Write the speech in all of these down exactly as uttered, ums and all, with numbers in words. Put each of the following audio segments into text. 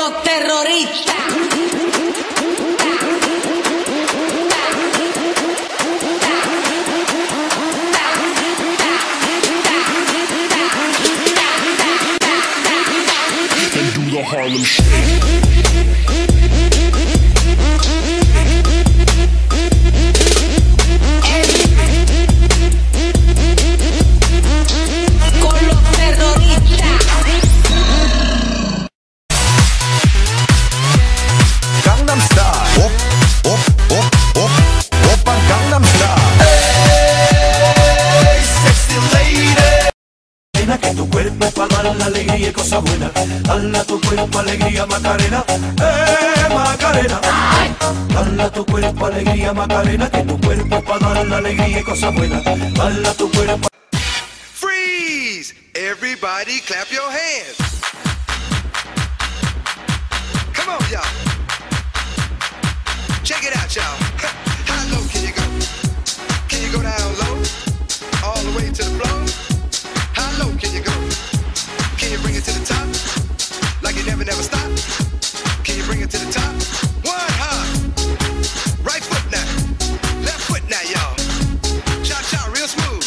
los terroristas. And do the Harlem Shake. Que tu cuerpo para dar la alegría y cosa buena. Dale a tu cuerpo alegría, Macarena. Eh, Macarena. Dale a tu cuerpo alegría, Macarena. Que tu cuerpo para dar la alegría y cosa buena. Dale a tu cuerpo. Freeze! Everybody clap your hands. Come on, y'all. Check it out, y'all. How low can you go? Can you go down low? All the way to the floor? How low can you go? Can you bring it to the top? Like you never, never stop? Can you bring it to the top? One hop. Right foot now. Left foot now, y'all. Cha-cha, real smooth.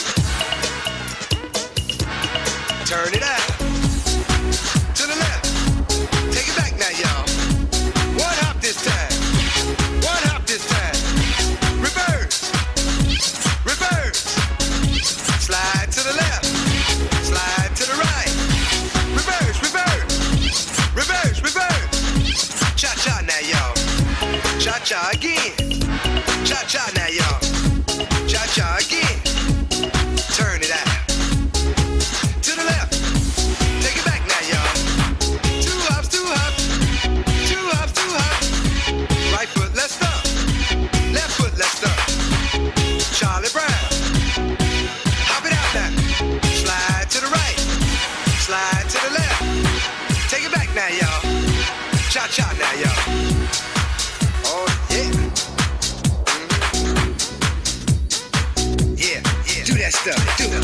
Turn it out. To the left. Take it back now, y'all. One hop this time. One hop this time. Reverse. Reverse. Slide to the left. Slide to the right. Reverse, reverse. Reverse, reverse. Cha-cha now, y'all. Cha-cha again. Cha-cha now, y'all. Cha-cha again. Turn it out. To the left. Take it back now, y'all. Two hops, two hops. Two hops, two hops. Right foot, let's stomp. Left foot, let's stomp. Charlie Brown. Hop it out now. Slide to the right. Slide to the left. Take it back now, y'all. Cha-cha now, y'all. Oh, yeah. Mm-hmm. Yeah, yeah. Do that stuff. Do it.